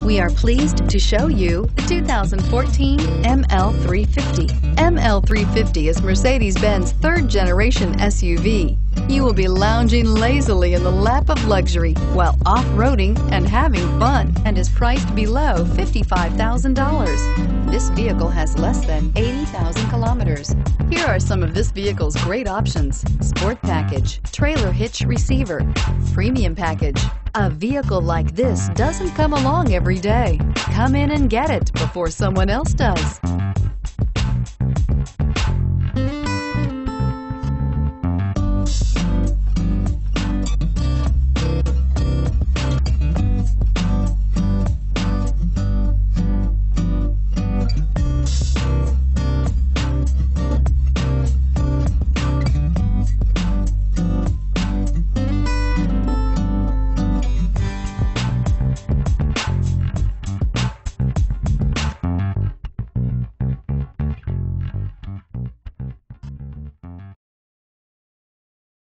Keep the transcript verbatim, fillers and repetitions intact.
We are pleased to show you the two thousand fourteen M L three fifty. M L three fifty is Mercedes-Benz third generation S U V. You will be lounging lazily in the lap of luxury while off-roading and having fun, and is priced below fifty-five thousand dollars. This vehicle has less than eighty thousand kilometers. Here are some of this vehicle's great options: sport package, trailer hitch receiver, premium package. A vehicle like this doesn't come along every day. Come in and get it before someone else does.